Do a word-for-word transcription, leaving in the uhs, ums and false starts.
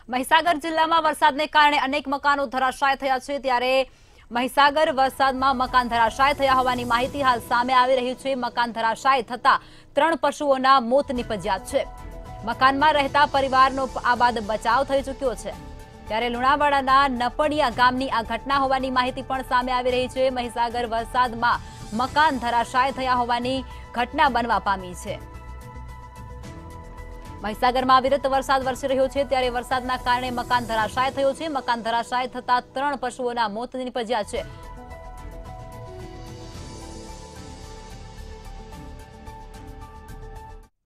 મહીસાગર જિલ્લામાં વરસાદને કારણે અનેક મકાનો ધરાશાય થયા છે ત્યારે મહીસાગર વરસાદમાં મકાન ધરાશાય થયા હોવાની માહિતી હાલ સામે આવી રહી છે। મકાન ધરાશાય થતા ત્રણ પશુઓના મોત નિપજ્યા છે। મકાનમાં રહેતા પરિવારનો આ બાદ બચાવ થઈ ચૂક્યો છે ત્યારે લુણાવાડાના નપડિયા ગામની આ ઘટના હોવાની માહિતી પણ સામે આવી રહી છે। મહીસાગર વરસાદમાં મકાન ધરાશાય થયા હોવાની ઘટના બનવા પામી છે। મહીસાગરમાં અવિરત વરસાદ વરસી રહ્યો છે ત્યારે વરસાદના કારણે મકાન ધરાશાય થયો છે। મકાન ધરાશાય થતા ત્રણ પશુઓના મોત નિપજ્યા છે।